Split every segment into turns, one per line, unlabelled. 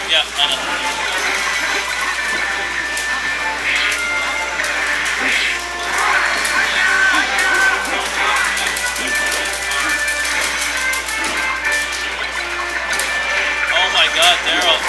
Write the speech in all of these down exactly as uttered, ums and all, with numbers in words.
Yeah, I know. Oh my God, Darrell.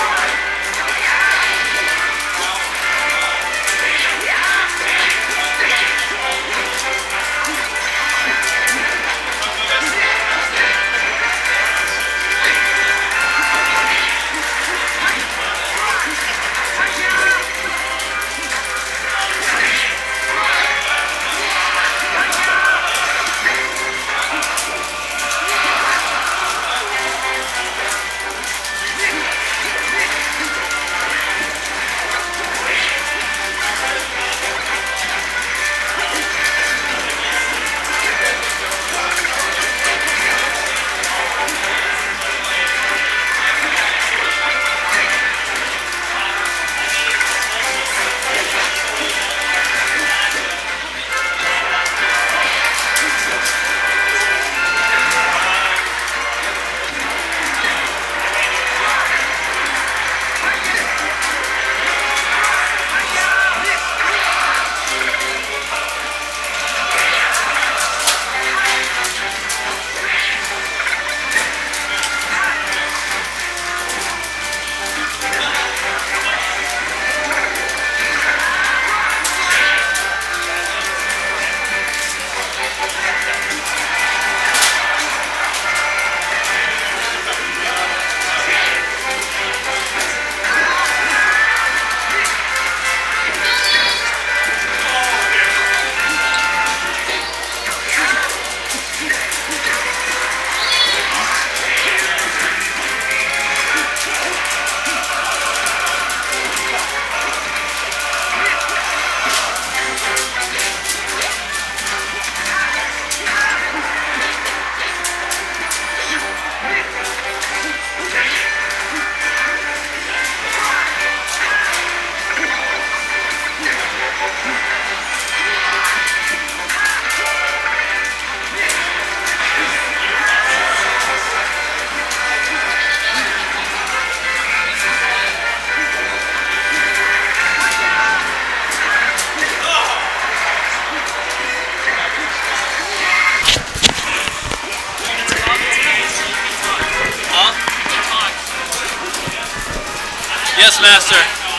Yes, Master.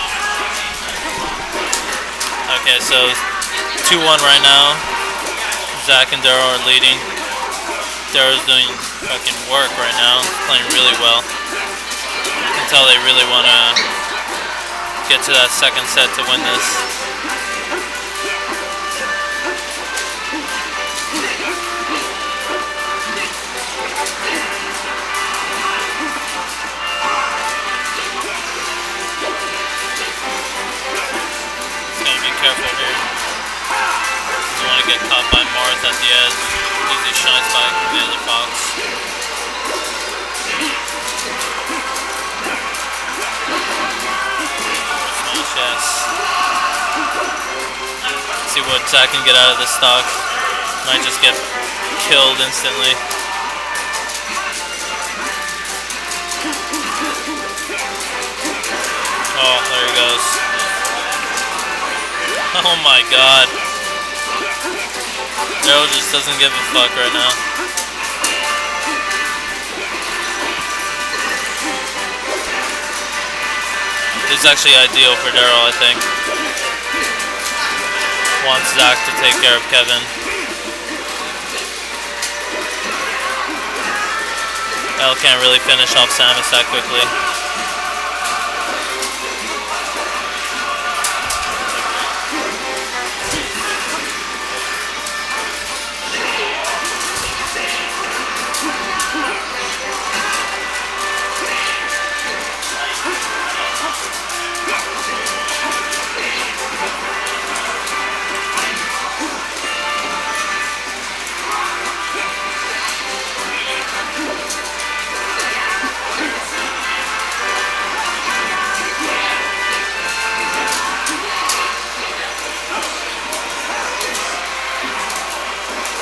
Okay, so two one right now. Zach and Darrell are leading. Darrell's doing fucking work right now. He's playing really well. You can tell they really want to get to that second set to win this. Careful here. Doesn't want to get caught by Marth at the edge. Easy shine spike from the other Fox. Smash, yes. See what Zach can get out of this stock. Might just get killed instantly. Oh, there he goes. Oh my God. Darrell just doesn't give a fuck right now. This is actually ideal for Darrell, I think. Wants Zach to take care of Kevin. L can't really finish off Samus that quickly.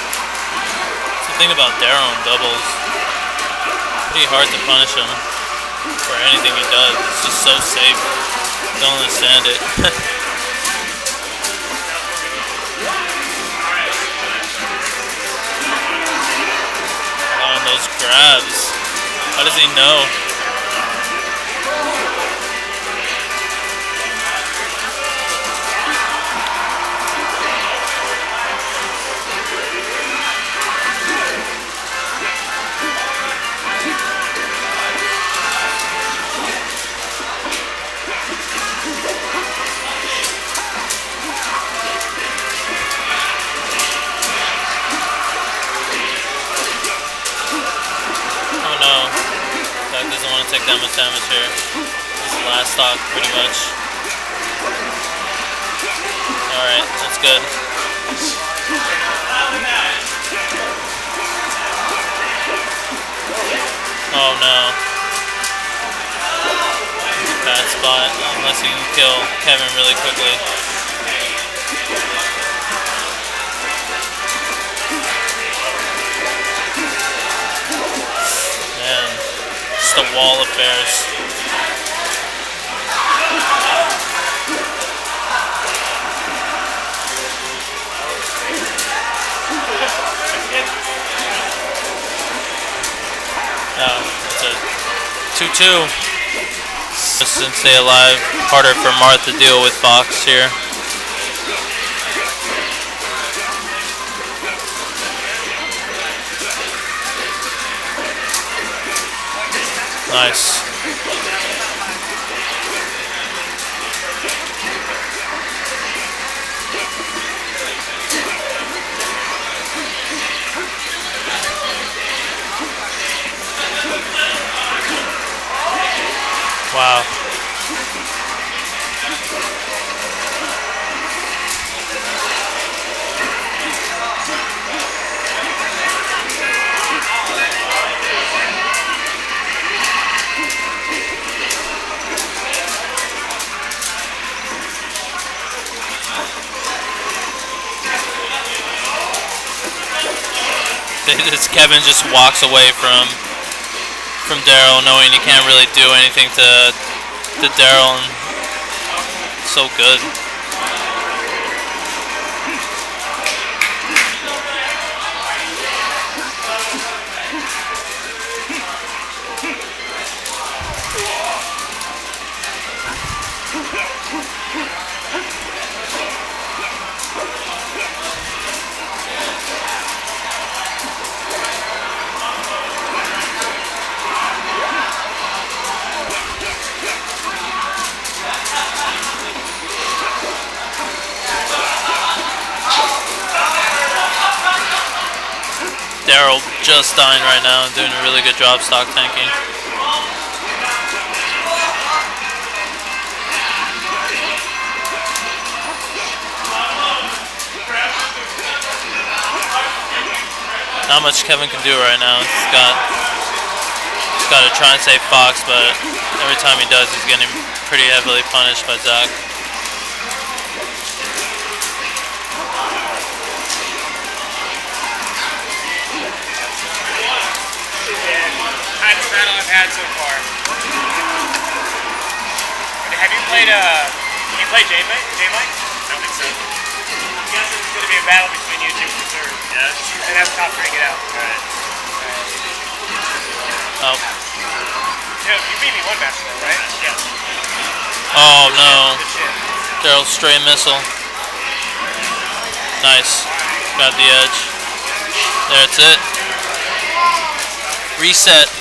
The thing about Darrell in doubles, pretty hard to punish him. for anything he does. It's just so safe. Don't understand it. On those grabs. How does he know? Doesn't want to take that much damage here. This is the last stock, pretty much. Alright, that's good. Oh no. Bad spot, unless he can kill Kevin really quickly. The wall affairs. Oh, it's a two two. Just to stay alive. Harder for Marth to deal with Fox here. Nice. Wow. This Kevin just walks away from from Darrell, knowing he can't really do anything to to Darrell, and so good. Darrell just dying right now and doing a really good job stock tanking. Not much Kevin can do right now. He's got, he's got to try and save Fox, but every time he does, he's getting pretty heavily punished by Zach.
Hardest battle I've had so far. Have you played, uh, can you play J-Mike? J-Mike? I don't think so. I'm guessing it's going to be a battle between you two for sure. Yeah. And that's tough to bring it out. Alright.
Oh.
You, know, you beat me one match though, right? Yeah.
Oh no. Darrell stray missile. Nice. Got the edge. There, it's it. Reset.